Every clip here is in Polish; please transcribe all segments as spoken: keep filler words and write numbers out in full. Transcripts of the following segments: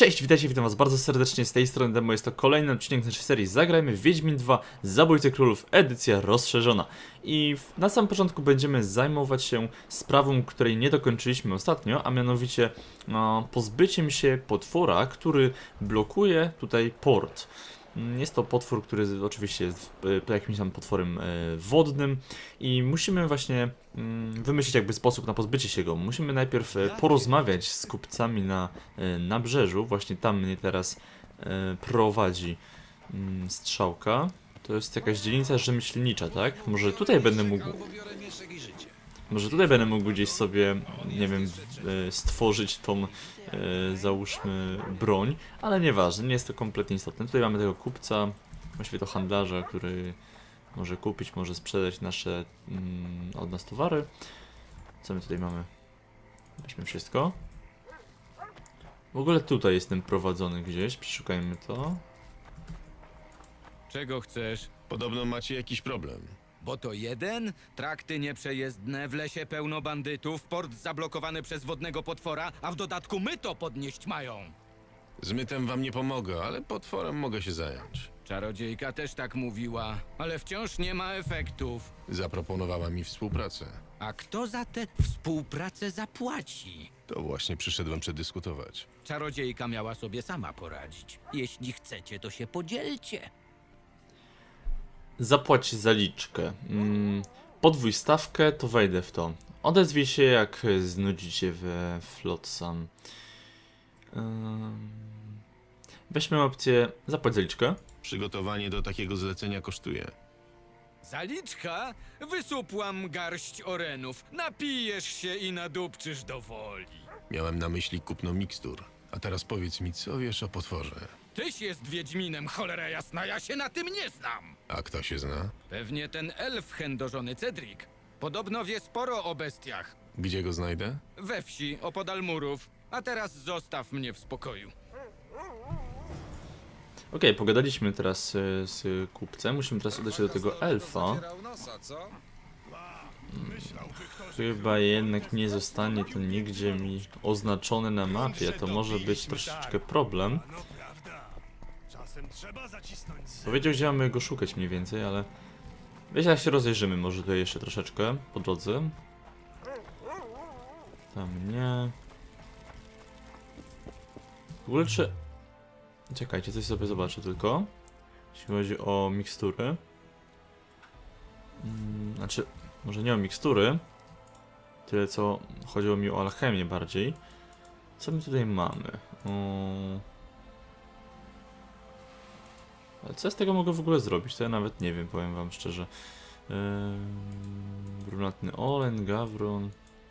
Cześć, witajcie, witam was bardzo serdecznie z tej strony Demo. Jest to kolejny odcinek naszej serii Zagrajmy w Wiedźmin dwa Zabójcy Królów, edycja rozszerzona. I na samym początku będziemy zajmować się sprawą, której nie dokończyliśmy ostatnio, a mianowicie no, pozbyciem się potwora, który blokuje tutaj port. Jest to potwór, który oczywiście jest jakimś tam potworem wodnym i musimy właśnie wymyślić jakby sposób na pozbycie się go. Musimy najpierw porozmawiać z kupcami na nabrzeżu. Właśnie tam mnie teraz prowadzi strzałka. To jest jakaś dzielnica rzemieślnicza, tak? Może tutaj będę mógł... Może tutaj będę mógł gdzieś sobie, nie wiem, stworzyć tą, załóżmy, broń, ale nieważne, nie jest to kompletnie istotne. Tutaj mamy tego kupca, właściwie to handlarza, który może kupić, może sprzedać nasze mm, od nas towary. Co my tutaj mamy? Weźmy wszystko. W ogóle tutaj jestem prowadzony gdzieś, przeszukajmy to. Czego chcesz? Podobno macie jakiś problem. Bo to jeden? Trakty nieprzejezdne, w lesie pełno bandytów, port zablokowany przez wodnego potwora, a w dodatku my to podnieść mają. Z mytem wam nie pomogę, ale potworem mogę się zająć. Czarodziejka też tak mówiła, ale wciąż nie ma efektów. Zaproponowała mi współpracę. A kto za tę współpracę zapłaci? To właśnie przyszedłem przedyskutować. Czarodziejka miała sobie sama poradzić. Jeśli chcecie, to się podzielcie. Zapłać zaliczkę. Mm, podwój stawkę, to wejdę w to. Odezwij się, jak znudzicie we Flotsam. Um, weźmy opcję zapłać zaliczkę. Przygotowanie do takiego zlecenia kosztuje. Zaliczka? Wysupłam garść orenów. Napijesz się i nadupczysz do woli. Miałem na myśli kupno mikstur. A teraz powiedz mi, co wiesz o potworze? Tyś jest wiedźminem, cholera jasna, ja się na tym nie znam. A kto się zna? Pewnie ten elf chędożony Cedric. Podobno wie sporo o bestiach. Gdzie go znajdę? We wsi, opodal murów. A teraz zostaw mnie w spokoju. Okej, okay, pogadaliśmy teraz y, z kupcem. Musimy teraz udać się do tego elfa. Hmm, chyba jednak nie zostanie to nigdzie mi oznaczone na mapie. To może być troszeczkę problem. Powiedział, gdzie mamy go szukać mniej więcej, ale... Wiecie, jak się rozejrzymy może tutaj jeszcze troszeczkę po drodze. Tam nie... W ogóle czy... Czekajcie, coś sobie zobaczę tylko. Jeśli chodzi o mikstury. Hmm, znaczy, może nie o mikstury. Tyle co chodziło mi o alchemię bardziej. Co my tutaj mamy? O... Ale co ja z tego mogę w ogóle zrobić? To ja nawet nie wiem, powiem wam szczerze. Yy... Brunatny olen, gawron.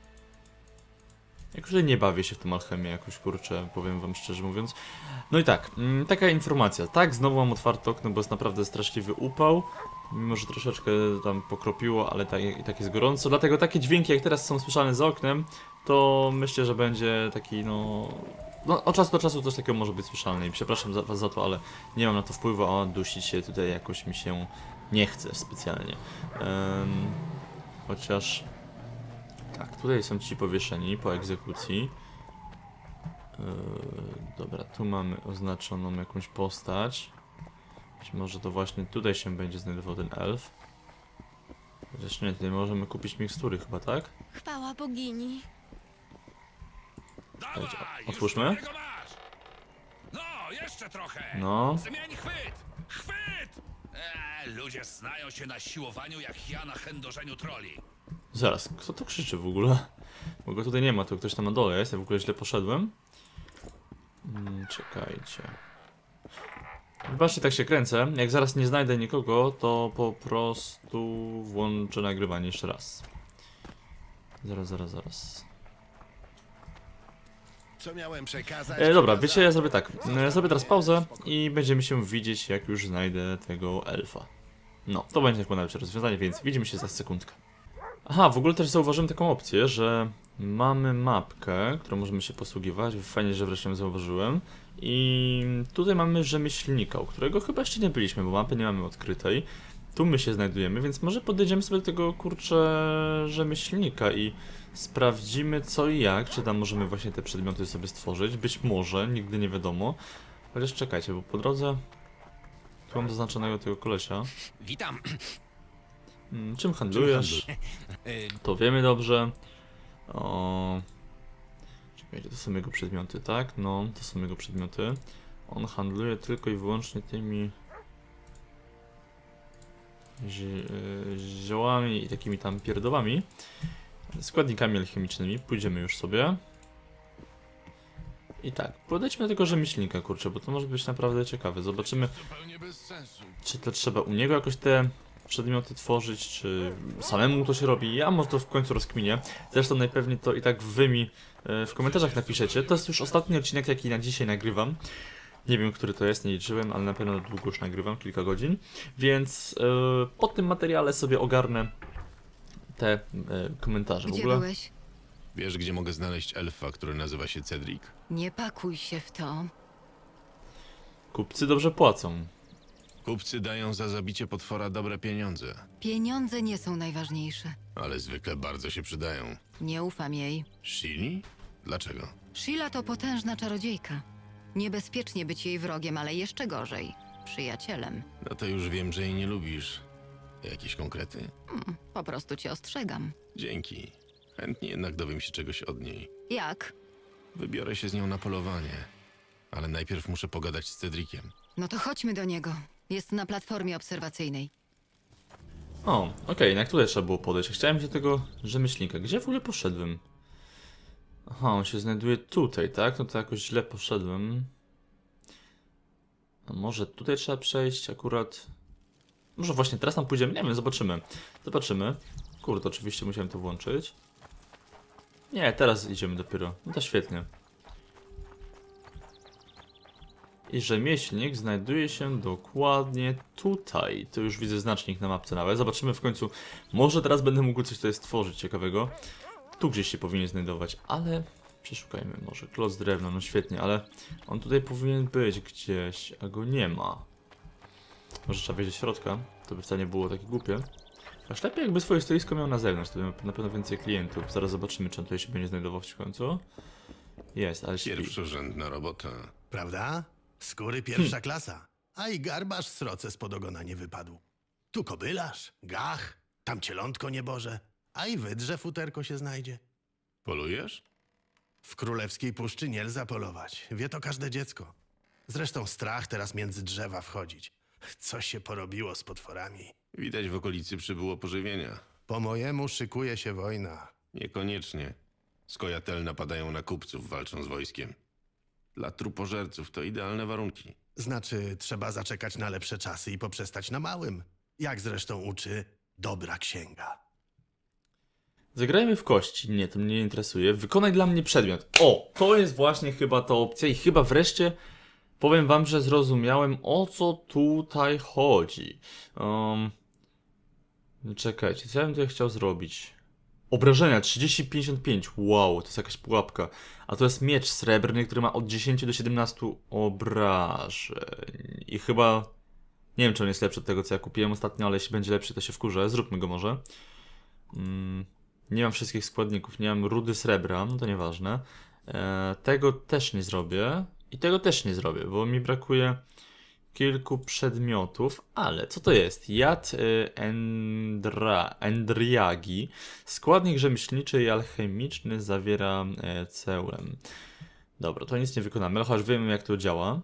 Jak już nie bawię się w tą alchemię jakoś, kurczę, powiem wam szczerze mówiąc. No i tak, mm, taka informacja. Tak, znowu mam otwarte okno, bo jest naprawdę straszliwy upał. Mimo, że troszeczkę tam pokropiło, ale tak, i tak jest gorąco. Dlatego takie dźwięki, jak teraz są słyszane za oknem, to myślę, że będzie taki, no... No, od czasu do czasu coś takiego może być słyszalne i przepraszam za, was za to, ale nie mam na to wpływu, a dusić się tutaj jakoś mi się nie chce specjalnie. Um, chociaż... Tak, tutaj są ci powieszeni po egzekucji. Yy, dobra, tu mamy oznaczoną jakąś postać. Być może to właśnie tutaj się będzie znajdował ten elf. Chociaż nie, tutaj możemy kupić mikstury chyba, tak? Chwała bogini. Dawaj, otwórzmy. No, jeszcze trochę. No. Zmień chwyt! Chwyt! Eee, ludzie znają się na siłowaniu jak ja na chędożeniu troli. Zaraz, kto to krzyczy w ogóle? Bo go tutaj nie ma, to ktoś tam na dole jest, ja w ogóle źle poszedłem. Hmm, czekajcie. Wybaczcie, tak się kręcę. Jak zaraz nie znajdę nikogo, to po prostu włączę nagrywanie jeszcze raz. Zaraz, zaraz, zaraz. Co miałem przekazać? E, dobra, wiecie, ja zrobię tak. E, zrobię teraz pauzę i będziemy się widzieć, jak już znajdę tego elfa. No, to będzie chyba najlepsze rozwiązanie, więc widzimy się za sekundkę. Aha, w ogóle też zauważyłem taką opcję, że mamy mapkę, którą możemy się posługiwać. Fajnie, że wreszcie ją zauważyłem. I tutaj mamy rzemieślnika, u którego chyba jeszcze nie byliśmy, bo mapy nie mamy odkrytej. tu my się znajdujemy, więc może podejdziemy sobie do tego, kurczę, rzemieślnika i sprawdzimy co i jak, czy tam możemy właśnie te przedmioty sobie stworzyć. Być może, nigdy nie wiadomo. Chociaż czekajcie, bo po drodze tu mam zaznaczonego tego kolesia. Witam. Hmm, czym handlujesz? To wiemy dobrze. O... Czekajcie, to są jego przedmioty, tak? No, to są jego przedmioty. On handluje tylko i wyłącznie tymi zi ziołami i takimi tam pierdołami. Składnikami alchemicznymi. Pójdziemy już sobie. I tak, podejdźmy do tego rzemieślnika, kurczę, bo to może być naprawdę ciekawe. Zobaczymy, Zupełnie bez sensu. czy to trzeba u niego jakoś te przedmioty tworzyć, czy samemu to się robi. Ja może to w końcu rozkminię. Zresztą najpewniej to i tak wy mi e, w komentarzach napiszecie. To jest już ostatni odcinek, jaki na dzisiaj nagrywam. Nie wiem, który to jest, nie liczyłem, ale na pewno długo już nagrywam, kilka godzin. Więc e, po tym materiale sobie ogarnę te e, komentarze. Gdzie w ogóle... byłeś? Wiesz, gdzie mogę znaleźć elfa, który nazywa się Cedric? Nie pakuj się w to. Kupcy dobrze płacą. Kupcy dają za zabicie potwora dobre pieniądze, Pieniądze nie są najważniejsze. ale zwykle bardzo się przydają. Nie ufam jej. Shili? Dlaczego? Sheila to potężna czarodziejka. Niebezpiecznie być jej wrogiem, ale jeszcze gorzej. Przyjacielem. No to już wiem, że jej nie lubisz. Jakieś konkrety? Hmm, po prostu cię ostrzegam. Dzięki. Chętnie jednak dowiem się czegoś od niej. Jak? Wybiorę się z nią na polowanie, ale najpierw muszę pogadać z Cedriciem. No to chodźmy do niego. Jest na platformie obserwacyjnej. O, okej, na które trzeba było podejść? Chciałem do tego rzemieślnika. Gdzie w ogóle poszedłem? Aha, on się znajduje tutaj, tak? No to jakoś źle poszedłem. A może tutaj trzeba przejść akurat? Może właśnie teraz tam pójdziemy? Nie wiem, zobaczymy. Zobaczymy. Kurde, oczywiście musiałem to włączyć. Nie, teraz idziemy dopiero. No to świetnie. I rzemieślnik znajduje się dokładnie tutaj. To już widzę znacznik na mapce nawet. Zobaczymy w końcu. Może teraz będę mógł coś tutaj stworzyć ciekawego. Tu gdzieś się powinien znajdować, ale przeszukajmy może. Kloc drewna, no świetnie, ale on tutaj powinien być gdzieś, a go nie ma. Może trzeba wejść do środka. To by wcale nie było takie głupie. Aż lepiej jakby swoje stoisko miał na zewnątrz, to by miał na pewno więcej klientów. Zaraz zobaczymy, czy on tutaj się będzie znajdował w końcu. Jest, ale śpi. Pierwszorzędna robota. Prawda? Skóry pierwsza klasa. A i garbarz sroce spod ogona nie wypadł. Tu kobylarz, gach, tam cielątko nieboże, a i wydrze futerko się znajdzie. Polujesz? W królewskiej puszczy nie lza polować. Wie to każde dziecko. Zresztą strach teraz między drzewa wchodzić. Co się porobiło z potworami? Widać w okolicy przybyło pożywienia. Po mojemu szykuje się wojna. Niekoniecznie. Skojatel napadają na kupców, walczą z wojskiem. Dla trupożerców to idealne warunki. Znaczy, trzeba zaczekać na lepsze czasy i poprzestać na małym. Jak zresztą uczy dobra księga. Zagrajmy w kości. Nie, to mnie nie interesuje. Wykonaj dla mnie przedmiot. O, to jest właśnie chyba ta opcja i chyba wreszcie powiem wam, że zrozumiałem, o co tutaj chodzi. Um, czekajcie, co ja bym tutaj chciał zrobić? Obrażenia trzydzieści pięćdziesiąt pięć. Wow, to jest jakaś pułapka. A to jest miecz srebrny, który ma od dziesięciu do siedemnastu obrażeń. I chyba... Nie wiem, czy on jest lepszy od tego, co ja kupiłem ostatnio, ale jeśli będzie lepszy, to się wkurzę. Zróbmy go może. Mm, nie mam wszystkich składników. Nie mam rudy srebra, no to nieważne. E, tego też nie zrobię. I tego też nie zrobię, bo mi brakuje kilku przedmiotów, ale co to jest? Jad y, endra, endriagi. Składnik rzemieślniczy i alchemiczny zawiera y, ceulem. Dobra, to nic nie wykonamy, ale chociaż wiemy, jak to działa.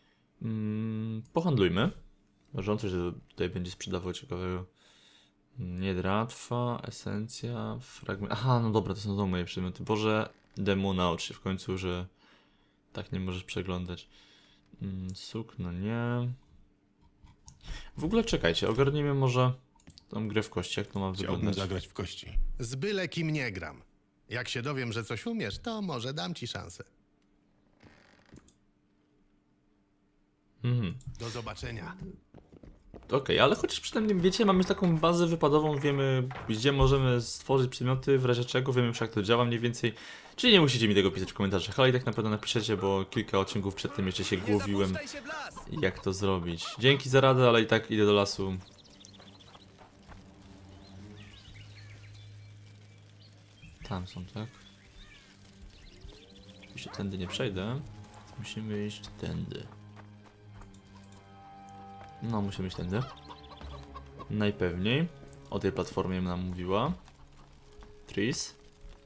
Mm, pohandlujmy. Może on coś tutaj będzie sprzedawał ciekawego. Nie dratwa, esencja, fragment. Aha, no dobra, to są znowu moje przedmioty. Boże, demo, naucz się w końcu, że tak nie możesz przeglądać. Mm, sukno nie. W ogóle czekajcie, ogarnijmy może tą grę w kości, jak to ma Chciałbym wyglądać. zagrać w kości. Z byle kim nie gram. Jak się dowiem, że coś umiesz, to może dam ci szansę. Mhm. Do zobaczenia. Okej, ale chociaż przynajmniej wiecie, mamy taką bazę wypadową, wiemy gdzie możemy stworzyć przedmioty, w razie czego, wiemy już jak to działa mniej więcej. Czyli nie musicie mi tego pisać w komentarzach, ale i tak na pewno napiszecie, bo kilka odcinków przed tym jeszcze się głowiłem, jak to zrobić. Dzięki za radę, ale i tak idę do lasu. Tam są, tak? Jeśli tędy nie przejdę, musimy iść tędy. No, musimy iść tędy. Najpewniej. O tej platformie nam mówiła. Tris.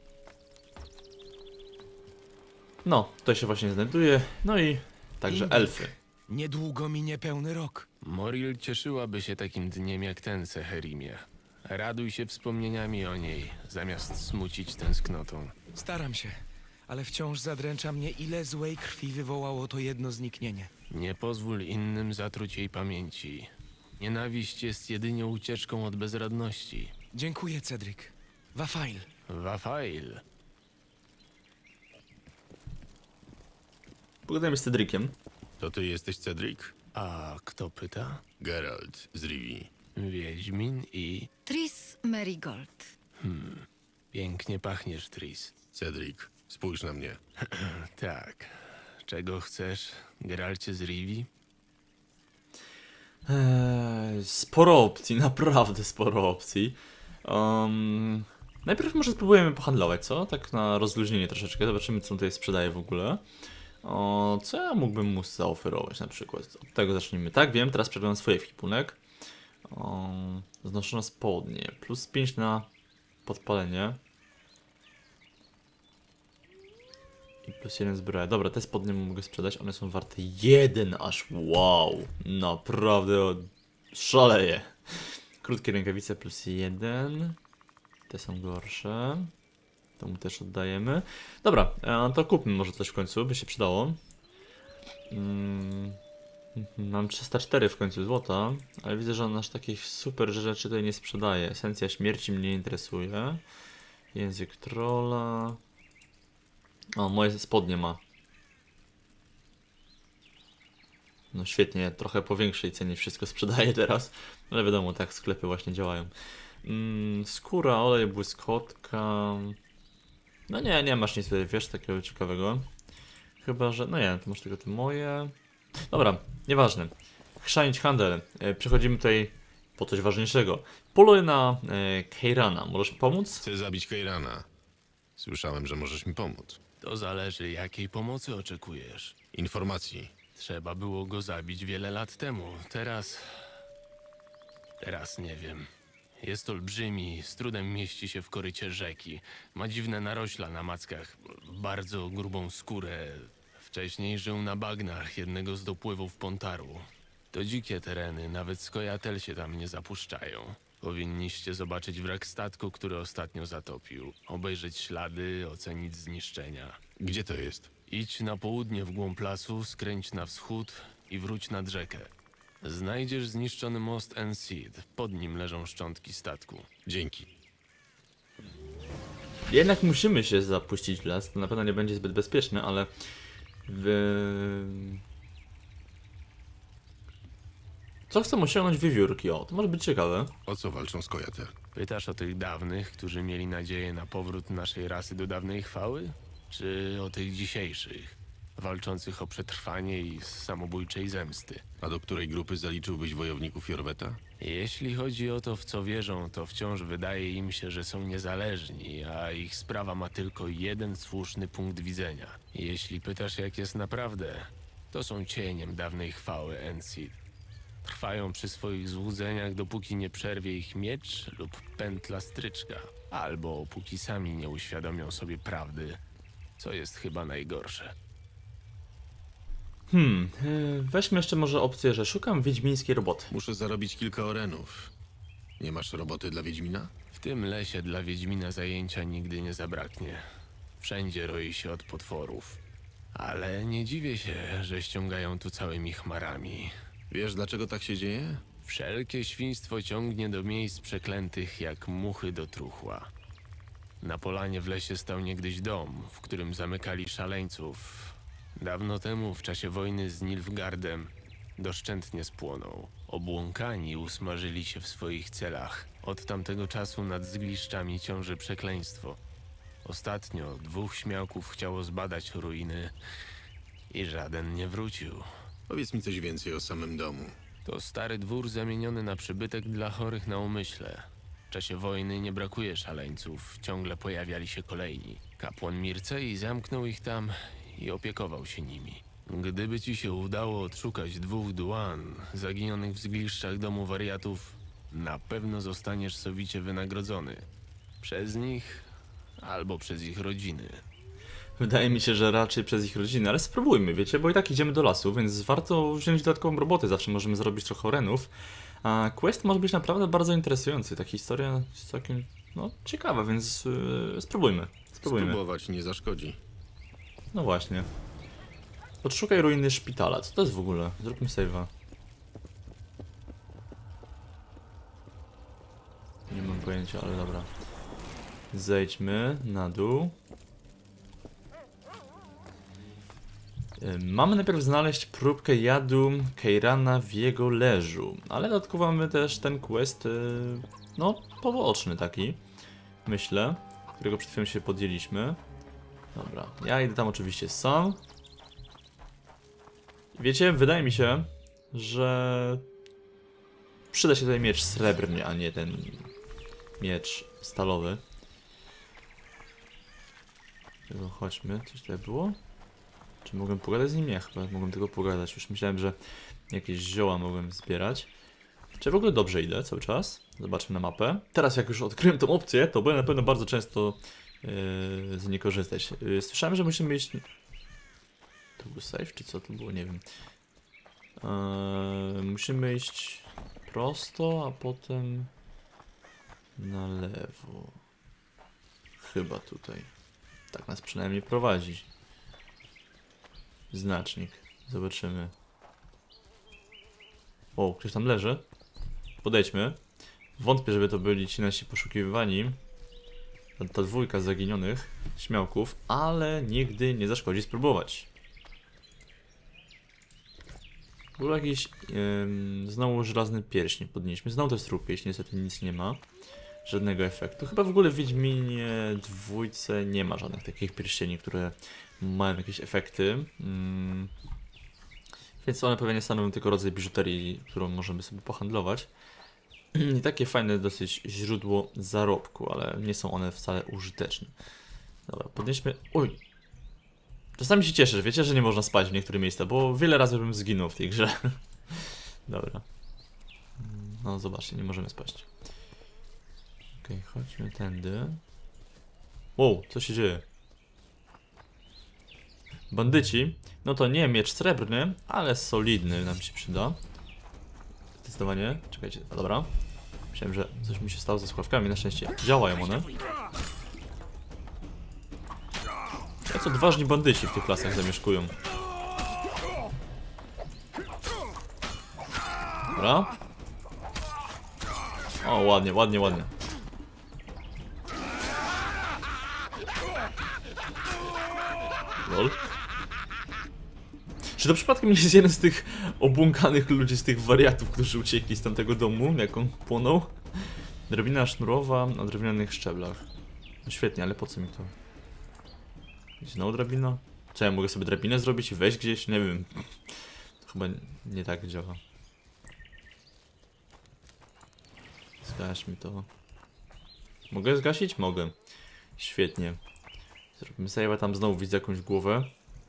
No, to się właśnie znajduje. No i także Indek. elfy. Niedługo minie pełny rok. Moril cieszyłaby się takim dniem jak ten, Seherimie. Raduj się wspomnieniami o niej, zamiast smucić tęsknotą. Staram się, ale wciąż zadręcza mnie, ile złej krwi wywołało to jedno zniknienie. Nie pozwól innym zatruć jej pamięci. Nienawiść jest jedynie ucieczką od bezradności. Dziękuję, Cedric. Wafail. Wafail. Pogadajmy z Cedriciem. To ty jesteś Cedric? A kto pyta? Geralt z Rivii. Wiedźmin i... Tris Merigold. Pięknie pachniesz, Tris. Cedric, spójrz na mnie. Tak. Czego chcesz, Geralcie z Rivii? Eee, sporo opcji, naprawdę sporo opcji. Um, najpierw może spróbujemy pohandlować, co? Tak na rozluźnienie troszeczkę, zobaczymy co on tutaj sprzedaje w ogóle. O, co ja mógłbym mu zaoferować na przykład? Od tego zacznijmy. Tak, wiem, teraz przeglądam swoje ekwipunek. O, znoszone spodnie, plus pięć na podpalenie. I plus jeden zbroja. Dobra, te spodnie mogę sprzedać, one są warte jeden aż, wow. Naprawdę szaleje. Krótkie rękawice plus jeden. Te są gorsze. To mu też oddajemy. Dobra, e, to kupmy może coś w końcu, by się przydało. Mm, mam trzysta cztery w końcu złota, ale widzę, że on aż takich super rzeczy tutaj nie sprzedaje. Esencja śmierci mnie interesuje. Język trolla. O, moje spodnie ma. No świetnie, trochę po większej cenie wszystko sprzedaję teraz. Ale wiadomo, tak sklepy właśnie działają. Mm, skóra, olej, błyskotka. No nie, nie masz nic tutaj, wiesz, takiego ciekawego. Chyba, że... No nie, to masz tylko te moje. Dobra, nieważne. Chrzanić handel. E, przechodzimy tutaj po coś ważniejszego. Poluję na e, Keirana. Możesz mi pomóc? Chcę zabić Keirana. Słyszałem, że możesz mi pomóc. To zależy, jakiej pomocy oczekujesz. Informacji. Trzeba było go zabić wiele lat temu. Teraz... Teraz nie wiem. Jest olbrzymi, z trudem mieści się w korycie rzeki. Ma dziwne narośla na mackach, bardzo grubą skórę. Wcześniej żył na bagnach jednego z dopływów Pontaru. To dzikie tereny, nawet skojatel się tam nie zapuszczają. Powinniście zobaczyć wrak statku, który ostatnio zatopił. Obejrzeć ślady, ocenić zniszczenia. Gdzie to jest? Idź na południe w głąb lasu, skręć na wschód i wróć nad rzekę. Znajdziesz zniszczony most Enseed. Pod nim leżą szczątki statku. Dzięki. Jednak musimy się zapuścić w las. To na pewno nie będzie zbyt bezpieczne, ale... W... Co chcą osiągnąć wiewiórki? O, to może być ciekawe. O co walczą Skojatel? Pytasz o tych dawnych, którzy mieli nadzieję na powrót naszej rasy do dawnej chwały? Czy o tych dzisiejszych, walczących o przetrwanie i z samobójczej zemsty? A do której grupy zaliczyłbyś wojowników Jorweta? Jeśli chodzi o to, w co wierzą, to wciąż wydaje im się, że są niezależni, a ich sprawa ma tylko jeden słuszny punkt widzenia. Jeśli pytasz, jak jest naprawdę, to są cieniem dawnej chwały Enseed. Trwają przy swoich złudzeniach, dopóki nie przerwie ich miecz lub pętla stryczka, albo póki sami nie uświadomią sobie prawdy, co jest chyba najgorsze. Hmm, yy, weźmy jeszcze może opcję, że szukam wiedźmińskiej roboty. Muszę zarobić kilka orenów. Nie masz roboty dla Wiedźmina? W tym lesie dla Wiedźmina zajęcia nigdy nie zabraknie. Wszędzie roi się od potworów. Ale nie dziwię się, że ściągają tu całymi chmarami. Wiesz, dlaczego tak się dzieje? Wszelkie świństwo ciągnie do miejsc przeklętych jak muchy do truchła. Na polanie w lesie stał niegdyś dom, w którym zamykali szaleńców. Dawno temu, w czasie wojny z Nilfgaardem, doszczętnie spłonął. Obłąkani usmażyli się w swoich celach. Od tamtego czasu nad zgliszczami ciąży przekleństwo. Ostatnio dwóch śmiałków chciało zbadać ruiny i żaden nie wrócił. Powiedz mi coś więcej o samym domu. To stary dwór zamieniony na przybytek dla chorych na umyśle. W czasie wojny nie brakuje szaleńców, ciągle pojawiali się kolejni. Kapłan Mircei zamknął ich tam i opiekował się nimi. Gdyby ci się udało odszukać dwóch Duan zaginionych w zgliszczach domu wariatów, na pewno zostaniesz sowicie wynagrodzony. Przez nich albo przez ich rodziny. Wydaje mi się, że raczej przez ich rodziny, ale spróbujmy, wiecie, bo i tak idziemy do lasu, więc warto wziąć dodatkową robotę, zawsze możemy zrobić trochę orenów. A quest może być naprawdę bardzo interesujący, ta historia jest całkiem, no, ciekawa, więc yy, spróbujmy, spróbujmy. Spróbować nie zaszkodzi. No właśnie. Odszukaj ruiny szpitala, co to jest w ogóle? Zróbmy save'a. Nie mam pojęcia, ale dobra. Zejdźmy na dół. Mamy najpierw znaleźć próbkę jadu Keirana w jego leżu, ale dodatkowo mamy też ten quest, no, poboczny taki, myślę, którego przed chwilą się podjęliśmy. Dobra, ja idę tam oczywiście sam. Wiecie, wydaje mi się, że przyda się tutaj miecz srebrny, a nie ten miecz stalowy. Tego chodźmy, coś tutaj było? Czy mogłem pogadać z nim? Nie, chyba mogłem tylko pogadać. Już myślałem, że jakieś zioła mogłem zbierać. Czy w ogóle dobrze idę cały czas? Zobaczmy na mapę. Teraz jak już odkryłem tą opcję, to będę na pewno bardzo często yy, z niej korzystać. Yy, słyszałem, że musimy iść... To był save, czy co to było? Nie wiem. Yy, musimy iść prosto, a potem na lewo. Chyba tutaj. Tak nas przynajmniej prowadzi. Znacznik. Zobaczymy. O, ktoś tam leży. Podejdźmy. Wątpię, żeby to byli ci nasi poszukiwani. Ta, ta dwójka zaginionych śmiałków, ale nigdy nie zaszkodzi spróbować. Był jakiś yy, znowu żelazny pierścień podnieśmy. Znowu to jest trup pierścień, niestety nic nie ma. Żadnego efektu. Chyba w ogóle w Wiedźminie dwójce nie ma żadnych takich pierścieni, które mają jakieś efekty. Mm. Więc one pewnie stanowią tylko rodzaj biżuterii, którą możemy sobie pohandlować. I takie fajne dosyć źródło zarobku, ale nie są one wcale użyteczne. Dobra, podnieśmy... Oj! Czasami się cieszę, że wiecie, że nie można spać w niektórych miejscach, bo wiele razy bym zginął w tej grze. Dobra. No zobaczcie, nie możemy spaść. Okej, okay, chodźmy tędy. Wow, co się dzieje? Bandyci. No to nie miecz srebrny, ale solidny nam się przyda. Zdecydowanie. Czekajcie, a dobra. Myślałem, że coś mi się stało ze słuchawkami. Na szczęście działają one. A co odważni bandyci w tych lasach zamieszkują. Dobra. O, ładnie, ładnie, ładnie. Lol. Czy to przypadkiem nie jest jeden z tych obłąkanych ludzi, z tych wariatów, którzy uciekli z tamtego domu, jak on płonął? Drabina sznurowa na drewnianych szczeblach. No świetnie, ale po co mi to? Znowu drabina? Co, ja mogę sobie drabinę zrobić i wejść gdzieś? Nie wiem. To chyba nie tak działa. Zgaś mi to. Mogę zgasić? Mogę. Świetnie. Zrobimy sobie, tam znowu widzę jakąś głowę.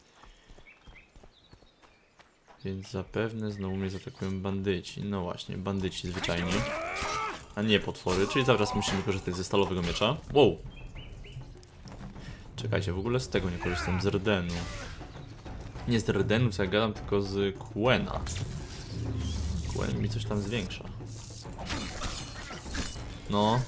Więc zapewne znowu mnie zaatakują bandyci. No właśnie, bandyci zwyczajni. A nie potwory, czyli cały czas musimy korzystać ze stalowego miecza. Wow! Czekajcie, w ogóle z tego nie korzystam, z Rdenu. Nie z Rdenu, co ja gadam, tylko z Quena. Quen mi coś tam zwiększa. No.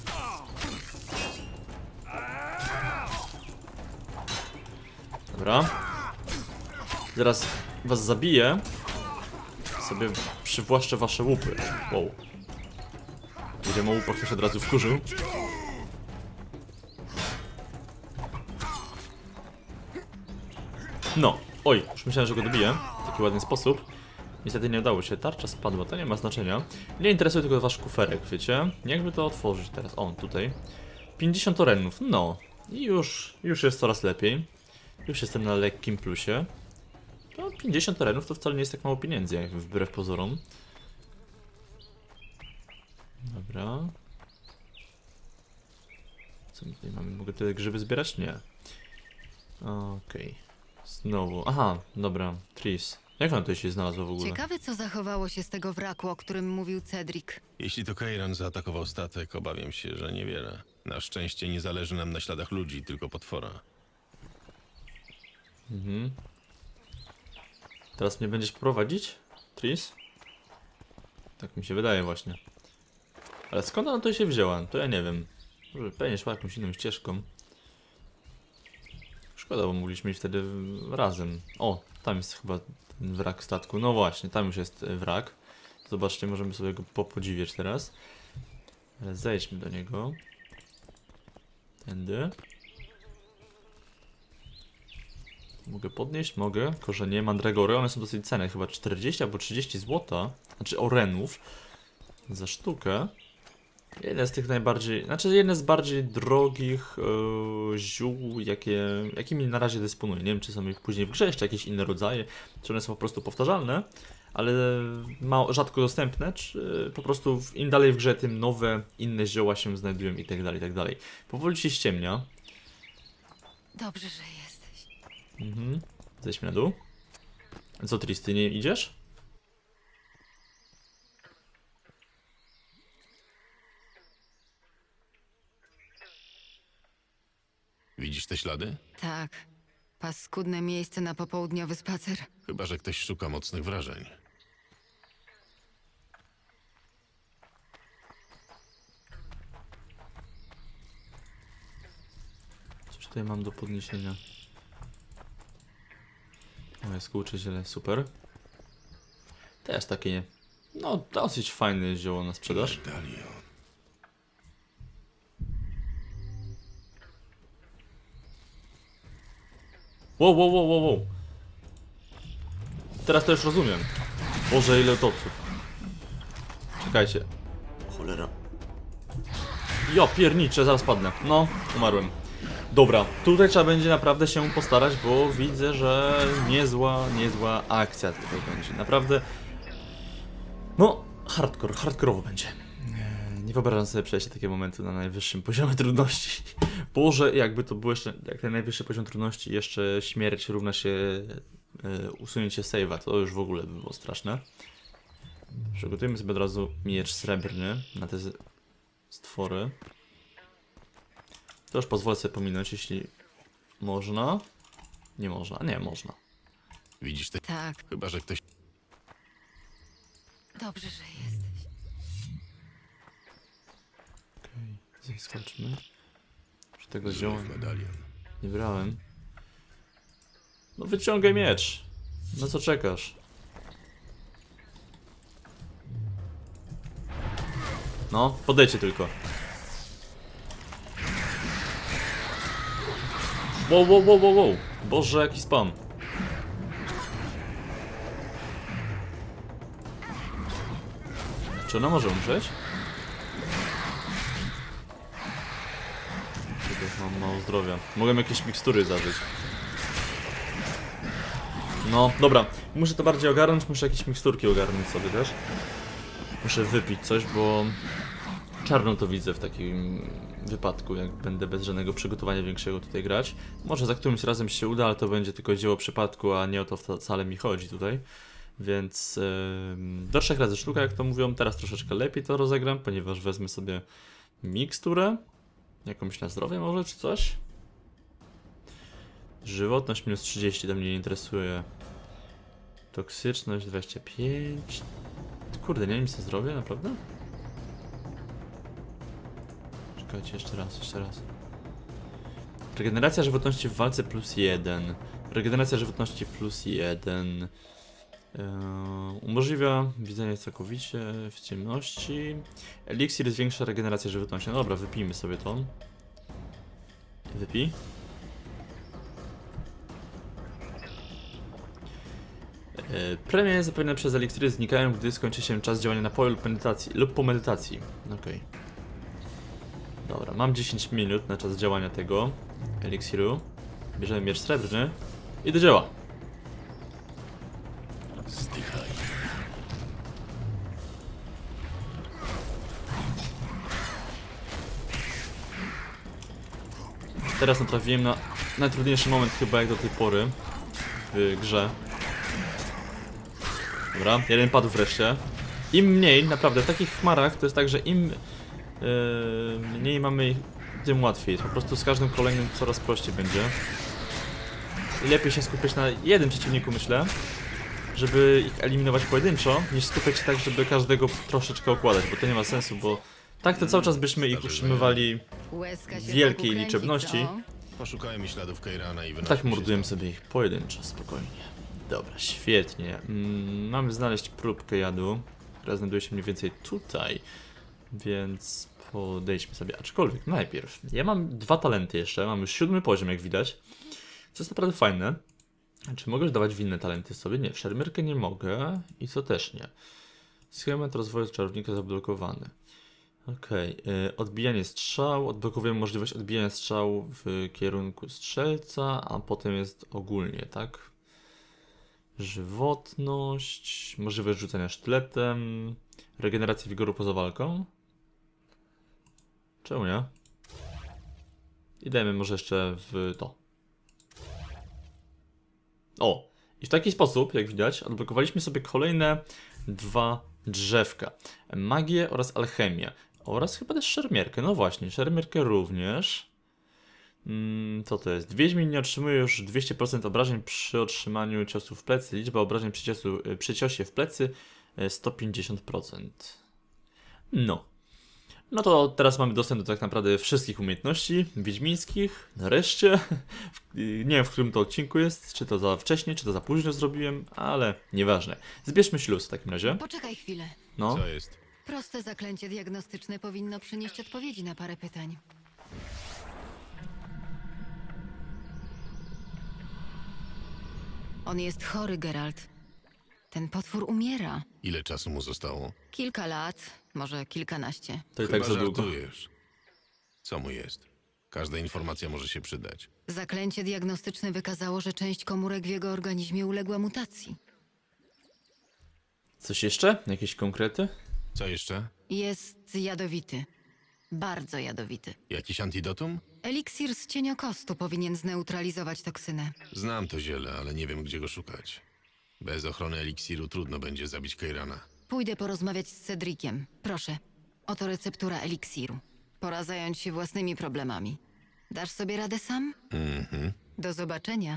Dobra. Zaraz was zabiję. Sobie przywłaszczę wasze łupy. Wow. Gdzie mu łupor też od razu wkurzył. No. Oj, już myślałem, że go dobiję w taki ładny sposób. Niestety nie udało się. Tarcza spadła, to nie ma znaczenia. Mnie interesuje tylko wasz kuferek, wiecie? Jakby to otworzyć teraz? O, tutaj. pięćdziesiąt orenów. No. I już, już jest coraz lepiej. Już jestem na lekkim plusie. To pięćdziesiąt terenów to wcale nie jest tak mało pieniędzy, jak wbrew pozorom. Dobra. Co my tutaj mamy? Mogę te grzyby zbierać? Nie. Okej. Okay. Znowu. Aha, dobra. Tris. Jak ona tutaj się znalazła w ogóle? Ciekawe, co zachowało się z tego wraku, o którym mówił Cedric. Jeśli to Kairan zaatakował statek, obawiam się, że niewiele. Na szczęście nie zależy nam na śladach ludzi, tylko potwora. Mhm. Teraz mnie będziesz prowadzić, Tris? Tak mi się wydaje właśnie. Ale skąd ona tutaj się wzięła? To ja nie wiem. Może pewnie szła jakąś inną ścieżką. Szkoda, bo mogliśmy iść wtedy razem. O, tam jest chyba ten wrak statku. No właśnie, tam już jest wrak. Zobaczcie, możemy sobie go popodziwiać teraz. Ale zejdźmy do niego. Tędy. Mogę podnieść? Mogę. Korzenie, mandragory, one są dosyć cenne. Chyba czterdzieści albo trzydzieści złota. Znaczy orenów. Za sztukę. Jedne z tych najbardziej, znaczy jedne z bardziej drogich yy, ziół, jakie, jakimi na razie dysponuję. Nie wiem, czy są ich później w grze jeszcze jakieś inne rodzaje, czy one są po prostu powtarzalne, ale mało, rzadko dostępne, czy po prostu im dalej w grze, tym nowe, inne zioła się znajdują i tak dalej, i tak dalej. Powoli się ściemnia. Dobrze, że jesteś. Mhm. Zejdźmy na dół. Co, Tris, ty nie idziesz? Widzisz te ślady? Tak. Paskudne miejsce na popołudniowy spacer. Chyba że ktoś szuka mocnych wrażeń. Coś tutaj mam do podniesienia. O, jest kurcze ziele, super. Też takie, no dosyć fajne zioło na sprzedaż. Medalion. Wow, wow, wow, wow, wow. Teraz to już rozumiem. Boże, ile topsów. Czekajcie. Cholera. Ja pierniczę, zaraz padnę. No, umarłem. Dobra, tutaj trzeba będzie naprawdę się postarać, bo widzę, że niezła, niezła akcja tutaj będzie. Naprawdę. No, hardcore, hardkorowo będzie. Nie wyobrażam sobie przejść takie momenty na najwyższym poziomie trudności. Boże, jakby to było jeszcze, jak ten najwyższy poziom trudności, jeszcze śmierć równa się e, usunięcie save'a, to już w ogóle by było straszne. Przygotujemy sobie od razu miecz srebrny na te stwory. To już pozwolę sobie pominąć, jeśli można. Nie można, nie można. Widzisz te... Tak. Chyba że ktoś... Dobrze, że jesteś. Okej, okay. Skoczmy. Już tego zioła medalion. nie brałem. No wyciągaj miecz. Na co czekasz? No, podejdźcie tylko. Wow, wow, wow, wow, wow. Boże, jaki spam. Czy ona może umrzeć? Mam mało zdrowia. Mogłem jakieś mikstury zażyć. No, dobra. Muszę to bardziej ogarnąć, muszę jakieś miksturki ogarnąć sobie też. Muszę wypić coś, bo czarno to widzę w takim wypadku, jak będę bez żadnego przygotowania większego tutaj grać. Może za którymś razem się uda, ale to będzie tylko dzieło przypadku, a nie o to wcale mi chodzi tutaj. Więc yy, do trzech razy sztuka, jak to mówią. Teraz troszeczkę lepiej to rozegram, ponieważ wezmę sobie miksturę. Jakąś na zdrowie może, czy coś? Żywotność minus trzydzieści, to mnie nie interesuje. Toksyczność dwadzieścia pięć. Kurde, nie wiem co zdrowie, naprawdę? Czekajcie, jeszcze raz, jeszcze raz. Regeneracja żywotności w walce plus jeden. Regeneracja żywotności plus jeden. Yy, umożliwia widzenie całkowicie w ciemności. Eliksir zwiększa regenerację żywotności. No dobra, wypijmy sobie to. Wypij. Yy, premie zapewnione przez eliksiry znikają, gdy skończy się czas działania napoju lub medytacji. Lub po medytacji. Okej. Okay. Dobra, mam dziesięć minut na czas działania tego eliksiru. Bierzemy miecz srebrny i do dzieła. Zdychaj. teraz natrafiłem na najtrudniejszy moment chyba jak do tej pory w grze. Dobra, jeden padł wreszcie. Im mniej, naprawdę, w takich chmarach to jest tak, że im yy, mniej mamy, tym łatwiej. Po prostu z każdym kolejnym coraz prościej będzie. I lepiej się skupiać na jednym przeciwniku, myślę, żeby ich eliminować pojedynczo, niż skupiać się tak, żeby każdego troszeczkę okładać, bo to nie ma sensu, bo tak to cały czas byśmy ich utrzymywali Łezka się w wielkiej wokół kręci, liczebności. co? Poszukajmy śladów Keirana i Tak wynośmy się mordujemy stąd. sobie ich pojedynczo, spokojnie. Dobra, świetnie. Mm, mamy znaleźć próbkę jadu, która znajduje się mniej więcej tutaj, więc podejdźmy sobie. Aczkolwiek najpierw, ja mam dwa talenty jeszcze, mam już siódmy poziom jak widać, co jest naprawdę fajne. Czy mogę już dawać w inne talenty sobie? Nie, w szermierkę nie mogę i co też nie. Schemat rozwoju czarownika zablokowany. Okej, okay. Odbijanie strzał, odblokowujemy możliwość odbijania strzał w kierunku strzelca, a potem jest ogólnie, tak? Żywotność, możliwość rzucania sztyletem, regeneracja wigoru poza walką. Czemu nie? I dajmy może jeszcze w to. O! I w taki sposób, jak widać, odblokowaliśmy sobie kolejne dwa drzewka. Magię oraz alchemię. Oraz chyba też szermierkę. No właśnie, szermierkę również. Hmm, co to jest? Wiedźmin nie otrzymuje już dwieście procent obrażeń przy otrzymaniu ciosu w plecy. Liczba obrażeń przy, ciosu, przy ciosie w plecy sto pięćdziesiąt procent. No. No to teraz mamy dostęp do tak naprawdę wszystkich umiejętności wiedźmińskich. Nareszcie. Nie wiem, w którym to odcinku jest. Czy to za wcześnie, czy to za późno zrobiłem, ale nieważne. Zbierzmy śluz w takim razie. Poczekaj chwilę. No. Co jest? Proste zaklęcie diagnostyczne powinno przynieść odpowiedzi na parę pytań. On jest chory, Geralt. Ten potwór umiera. Ile czasu mu zostało? Kilka lat, może kilkanaście. To i Chyba tak za długo. żartujesz. Co mu jest? Każda informacja może się przydać. Zaklęcie diagnostyczne wykazało, że część komórek w jego organizmie uległa mutacji. Coś jeszcze? Jakieś konkrety? Co jeszcze? Jest jadowity. Bardzo jadowity. Jakiś antidotum? Eliksir z cieniokostu powinien zneutralizować toksynę. Znam to ziele, ale nie wiem, gdzie go szukać. Bez ochrony eliksiru trudno będzie zabić Keirana. Pójdę porozmawiać z Cedriciem. Proszę, oto receptura eliksiru. Pora zająć się własnymi problemami. Dasz sobie radę sam? Mhm. Do zobaczenia.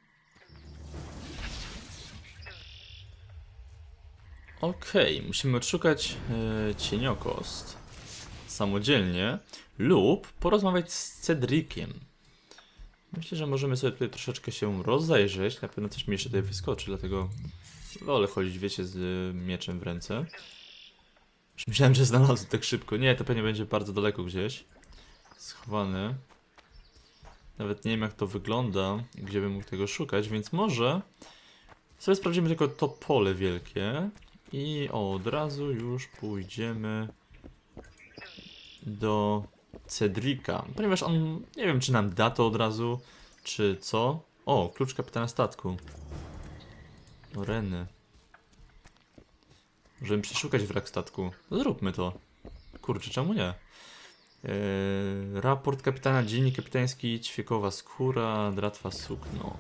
Okej, okay, musimy odszukać e, cieniokost samodzielnie lub porozmawiać z Cedriciem. Myślę, że możemy sobie tutaj troszeczkę się rozejrzeć. Na pewno coś mi jeszcze tutaj wyskoczy, dlatego wolę chodzić, wiecie, z y, mieczem w ręce. Już myślałem, że znalazłem tak szybko. Nie, to pewnie będzie bardzo daleko gdzieś. Schowany. Nawet nie wiem, jak to wygląda, gdzie bym mógł tego szukać, więc może sobie sprawdzimy tylko to pole wielkie. I od razu już pójdziemy do Cedrika, ponieważ on, nie wiem, czy nam da to od razu, czy co. O, klucz kapitana statku. O, reny. Możemy przeszukać wrak statku. No, zróbmy to. Kurczę, czemu nie? Eee, raport kapitana, dziennik kapitański, ćwiekowa skóra, dratwa sukno.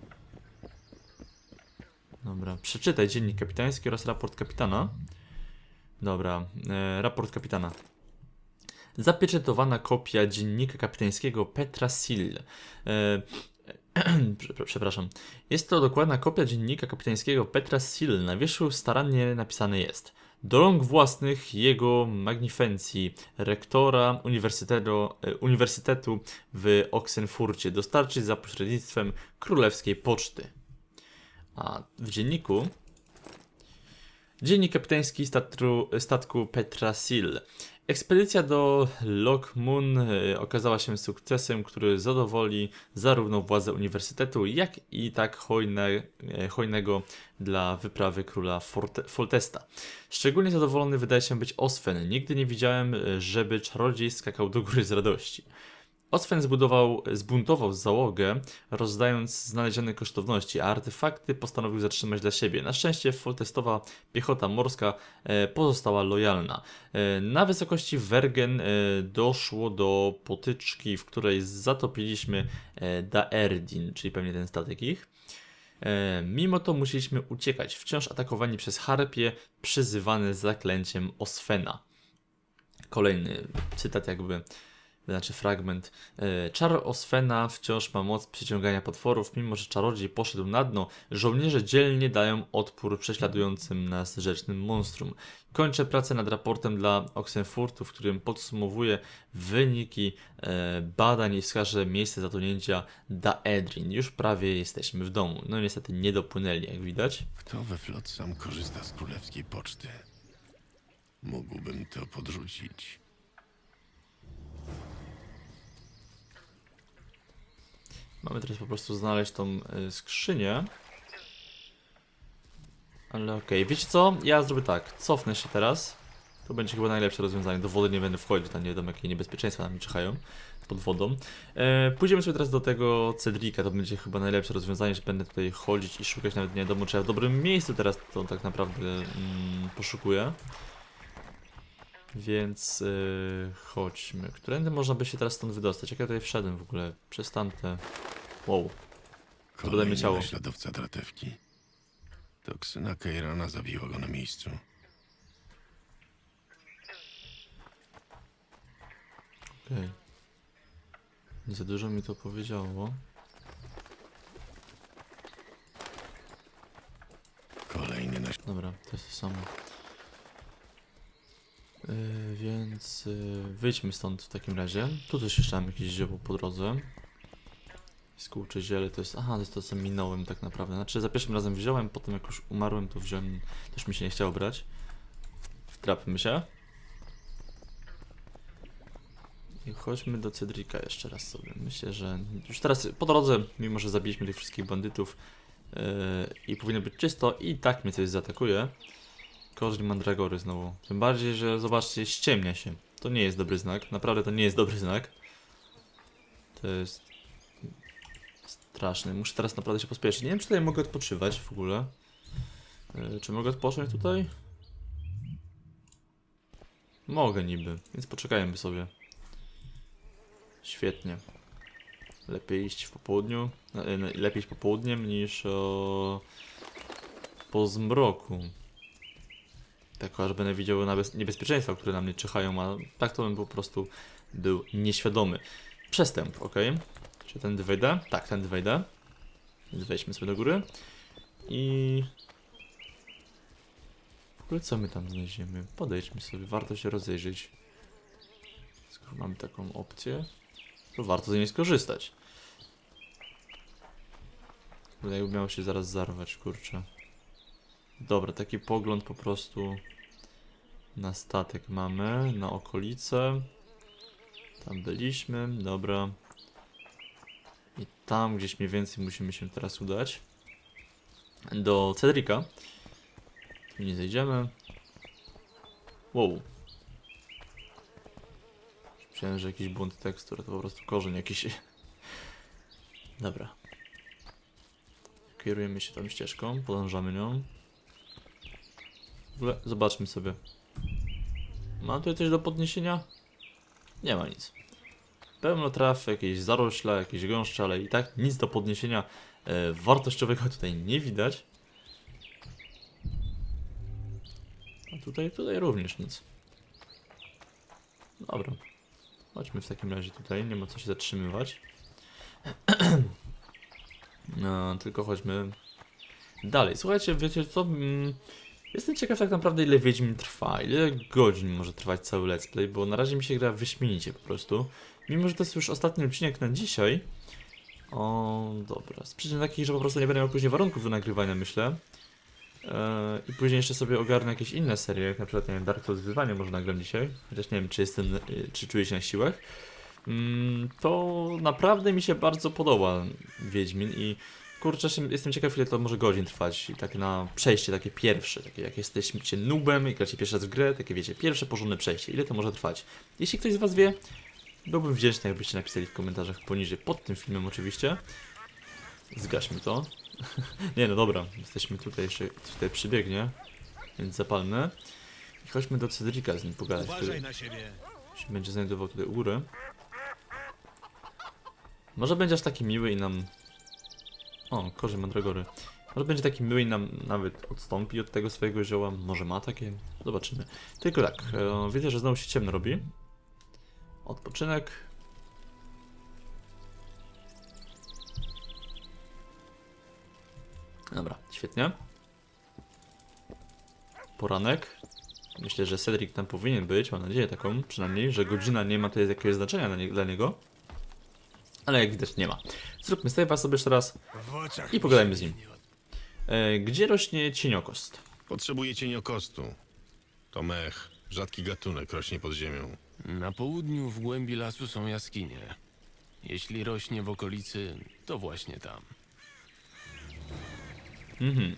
Dobra, przeczytaj dziennik kapitański oraz raport kapitana. Dobra, eee, raport kapitana. Zapieczętowana kopia dziennika kapitańskiego Petra Sil. E, przepraszam. Jest to dokładna kopia dziennika kapitańskiego Petra Sil. Na wierzchu starannie napisane jest: do rąk własnych jego magnificencji, rektora Uniwersytetu, Uniwersytetu w Oxenfurcie, dostarczyć za pośrednictwem królewskiej poczty. A w dzienniku dziennik kapitański statru, statku Petra Sil. Ekspedycja do Loch Moon okazała się sukcesem, który zadowoli zarówno władze uniwersytetu, jak i tak hojne, hojnego dla wyprawy króla Forte, Foltesta. Szczególnie zadowolony wydaje się być Oswen. Nigdy nie widziałem, żeby czarodziej skakał do góry z radości. Osfen zbudował, zbuntował załogę, rozdając znalezione kosztowności, a artefakty postanowił zatrzymać dla siebie. Na szczęście foltestowa piechota morska e, pozostała lojalna. E, na wysokości Wergen e, doszło do potyczki, w której zatopiliśmy e, Daerdin, czyli pewnie ten statek ich. E, mimo to musieliśmy uciekać, wciąż atakowani przez harpie przyzywane zaklęciem Osfena. Kolejny cytat jakby... Znaczy fragment. Czar Osfena wciąż ma moc przyciągania potworów, mimo że czarodziej poszedł na dno, żołnierze dzielnie dają odpór prześladującym nas rzecznym monstrum. Kończę pracę nad raportem dla Oxenfurtu, w którym podsumowuję wyniki e, badań i wskażę miejsce zatonięcia Daedrin. Już prawie jesteśmy w domu. No niestety nie dopłynęli, jak widać. Kto we Flotsam korzysta z królewskiej poczty? Mógłbym to podrzucić. Mamy teraz po prostu znaleźć tą y, skrzynię. Ale okej, okay. Wiecie co? Ja zrobię tak, cofnę się teraz. To będzie chyba najlepsze rozwiązanie. Do wody nie będę wchodzić, tam nie wiadomo jakie niebezpieczeństwa nam czyhają pod wodą. E, pójdziemy sobie teraz do tego Cedrika, to będzie chyba najlepsze rozwiązanie, że będę tutaj chodzić i szukać, nawet nie wiadomo czy ja w dobrym miejscu teraz to tak naprawdę mm, poszukuję. Więc yy, chodźmy. Którędy można by się teraz stąd wydostać? Jak ja tutaj wszedłem w ogóle? Przez tamte... Wow. Kolejny ciało. naśladowca Dratewki. Toksyna Keirana zabiła go na miejscu. Okej. Okay. Nie za dużo mi to powiedziało. Kolejny naśladowca. Dobra, to jest to samo. Yy, więc yy, wyjdźmy stąd w takim razie. Tu też jeszcze mam jakieś zioło po drodze. Skółcze ziele to jest... Aha, to jest to co minąłem tak naprawdę. Znaczy za pierwszym razem wziąłem, potem jak już umarłem to wziąłem... Też mi się nie chciało brać. Wtrapmy się. I chodźmy do Cedrika jeszcze raz sobie. Myślę, że już teraz po drodze, mimo że zabiliśmy tych wszystkich bandytów yy, i powinno być czysto, i tak mnie coś zaatakuje. Korzeń mandragory znowu. Tym bardziej, że zobaczcie, ściemnia się. To nie jest dobry znak. Naprawdę to nie jest dobry znak. To jest... straszny. Muszę teraz naprawdę się pospieszyć. Nie wiem, czy tutaj mogę odpoczywać w ogóle. Yy, czy mogę odpocząć tutaj? Mogę niby, więc poczekajmy sobie. Świetnie. Lepiej iść w popołudniu. Lepiej iść popołudniem niż o... po zmroku. Tak, aż będę widział niebezpieczeństwa, które na mnie czyhają, a tak to bym po prostu był nieświadomy. Przestęp, ok. Czy tędy wejdę? Tak, tędy wejdę. Więc wejdźmy sobie do góry. I... w ogóle co my tam znajdziemy? Podejdźmy sobie, warto się rozejrzeć. Skoro mamy taką opcję, to warto z niej skorzystać. Bo jakby miało się zaraz zarwać, kurczę. Dobra, taki pogląd po prostu na statek mamy, na okolice. Tam byliśmy, dobra. I tam gdzieś mniej więcej musimy się teraz udać. Do Cedrika. Tu nie zejdziemy. Wow. Myślałem, że jakiś błąd tekstur, to po prostu korzeń jakiś. Dobra. Kierujemy się tą ścieżką, podążamy nią. W ogóle zobaczmy sobie. Ma tutaj coś do podniesienia? Nie ma nic. Pełno traw, jakieś zarośla, jakieś gąszcze, ale i tak nic do podniesienia e, wartościowego tutaj nie widać. A tutaj, tutaj również nic. Dobra. Chodźmy w takim razie tutaj, nie ma co się zatrzymywać. No, tylko chodźmy dalej. Słuchajcie, wiecie co? Mm, jestem ciekaw tak naprawdę ile Wiedźmin trwa, ile godzin może trwać cały let's play, bo na razie mi się gra wyśmienicie po prostu. Mimo że to jest już ostatni odcinek na dzisiaj. O, dobra. Z przyczyn takich, że po prostu nie będę miał później warunków do nagrywania, myślę. Yy, I później jeszcze sobie ogarnę jakieś inne serie, jak na przykład, nie wiem, Dark Souls Wyzwanie może nagram dzisiaj. Chociaż nie wiem, czy jestem, yy, czy czuję się na siłach. Yy, to naprawdę mi się bardzo podoba Wiedźmin i kurczę, jestem ciekaw ile to może godzin trwać. I tak na przejście takie pierwsze, takie jak jesteście noobem i gracie pierwszy raz w grę, takie wiecie, pierwsze porządne przejście. Ile to może trwać? Jeśli ktoś z was wie, Byłbym wdzięczny, jakbyście napisali w komentarzach poniżej, pod tym filmem oczywiście. Zgaśmy to. Nie no dobra, jesteśmy tutaj jeszcze, tutaj przybiegnie, więc zapalmy. I chodźmy do Cedrika z nim pogadać, który na siebie. się będzie znajdował tutaj u góry. Może będzie aż taki miły i nam... O, korzy mandragory. Może będzie taki miły i nam nawet odstąpi od tego swojego zioła. Może ma takie? Zobaczymy. Tylko tak, e, widzę, że znowu się ciemno robi. Odpoczynek. Dobra, świetnie. Poranek. Myślę, że Cedric tam powinien być, mam nadzieję taką, przynajmniej, że godzina nie ma tutaj jakiegoś znaczenia nie, dla niego. Ale jak widać nie ma. Zróbmy save'a sobie jeszcze raz i pogadajmy z nim. E, gdzie rośnie cieniokost? Potrzebuje cieniokostu. To mech. Rzadki gatunek rośnie pod ziemią. Na południu w głębi lasu są jaskinie. Jeśli rośnie w okolicy, to właśnie tam. Mhm.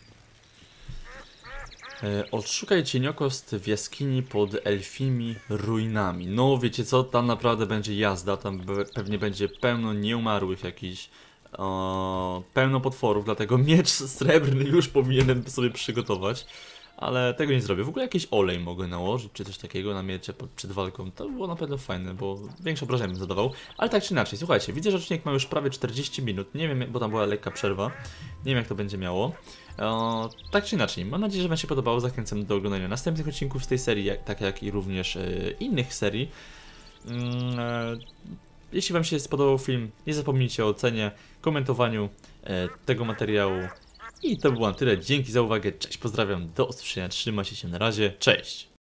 E, odszukaj cieniokost w jaskini pod elfimi ruinami. No wiecie co, tam naprawdę będzie jazda, tam pewnie będzie pełno nieumarłych jakichś, e, pełno potworów, dlatego miecz srebrny już powinienem sobie przygotować. Ale tego nie zrobię. W ogóle jakiś olej mogę nałożyć, czy coś takiego na miecze przed walką. To było na pewno fajne, bo większe obrażenia bym zadawał. Ale tak czy inaczej, słuchajcie, widzę, że odcinek ma już prawie czterdzieści minut. Nie wiem, bo tam była lekka przerwa. Nie wiem, jak to będzie miało. E, tak czy inaczej, mam nadzieję, że wam się podobało. Zachęcam do oglądania następnych odcinków z tej serii, jak, tak jak i również e, innych serii. Mm, e, jeśli wam się spodobał film, nie zapomnijcie o ocenie, komentowaniu e, tego materiału. I to było na tyle. Dzięki za uwagę. Cześć, pozdrawiam. Do usłyszenia. Trzymajcie się na razie. Cześć.